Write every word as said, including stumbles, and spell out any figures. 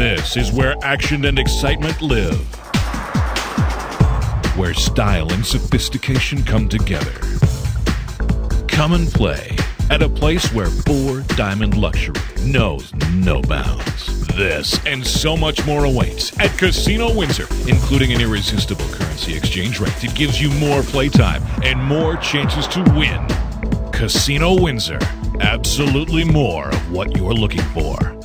This is where action and excitement live. Where style and sophistication come together. Come and play at a place where four diamond luxury knows no bounds. This and so much more awaits at Casino Windsor, including an irresistible currency exchange rate that gives you more playtime and more chances to win. Casino Windsor, absolutely more of what you're looking for.